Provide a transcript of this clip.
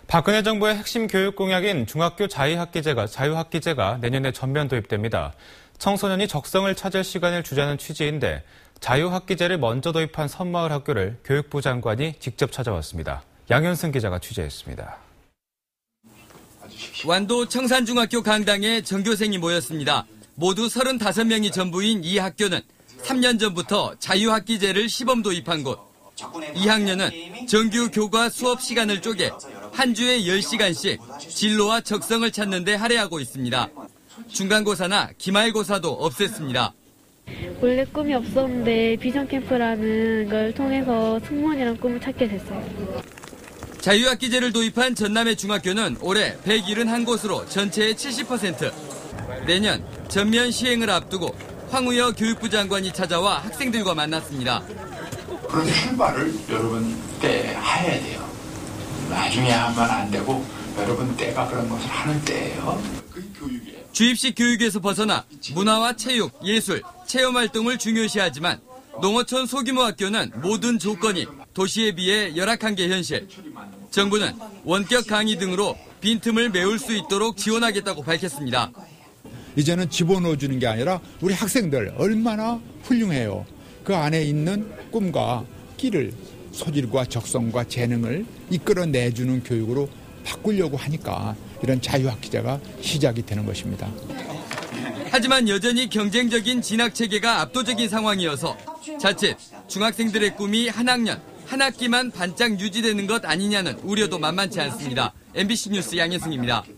박근혜 정부의 핵심 교육 공약인 중학교 자유학기제가 내년에 전면 도입됩니다. 청소년이 적성을 찾을 시간을 주자는 취지인데 자유학기제를 먼저 도입한 섬마을 학교를 교육부 장관이 직접 찾아왔습니다. 양현승 기자가 취재했습니다. 완도 청산중학교 강당에 전교생이 모였습니다. 모두 35명이 전부인 이 학교는 3년 전부터 자유학기제를 시범 도입한 곳. 2학년은 정규 교과 수업 시간을 쪼개 한 주에 10시간씩 진로와 적성을 찾는 데 할애하고 있습니다. 중간고사나 기말고사도 없앴습니다. 원래 꿈이 없었는데 비전 캠프라는 걸 통해서 승무원이라는 꿈을 찾게 됐어요. 자유학기제를 도입한 전남의 중학교는 올해 171곳으로 전체의 70%. 내년 전면 시행을 앞두고 황우여 교육부 장관이 찾아와 학생들과 만났습니다. 그런 출발을 여러분 때 해야 돼요. 나중에 하면 안 되고 여러분 때가 그런 것을 하는 때예요. 그게 교육이에요. 주입식 교육에서 벗어나 문화와 체육, 예술, 체험활동을 중요시하지만 농어촌 소규모 학교는 모든 조건이 도시에 비해 열악한 게 현실. 정부는 원격 강의 등으로 빈틈을 메울 수 있도록 지원하겠다고 밝혔습니다. 이제는 집어넣어주는 게 아니라 우리 학생들 얼마나 훌륭해요. 그 안에 있는 꿈과 끼를 소질과 적성과 재능을 이끌어내주는 교육으로 바꾸려고 하니까 이런 자유학기제가 시작이 되는 것입니다. 하지만 여전히 경쟁적인 진학체계가 압도적인 상황이어서 자칫 중학생들의 꿈이 한 학년, 한 학기만 반짝 유지되는 것 아니냐는 우려도 만만치 않습니다. MBC 뉴스 양현승입니다.